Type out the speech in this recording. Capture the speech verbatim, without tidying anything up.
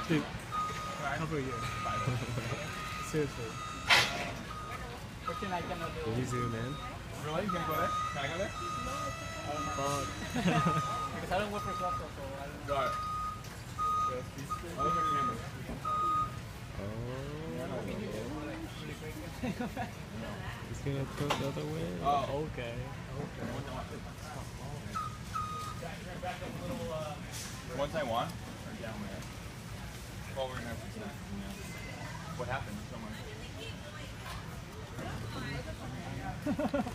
Dude, cover you. Seriously. Fortunately, I cannot do Can you zoom in? Really? You can go there? Can I go there? Fuck. because I don't work for Costco, so I don't know. Got it. Oh, look at the camera. Oh. It's gonna tilt the other way? Oh. Okay. Okay. One Taiwan? Or down there? Well, we're gonna have to snack. Yeah. What happened? Someone.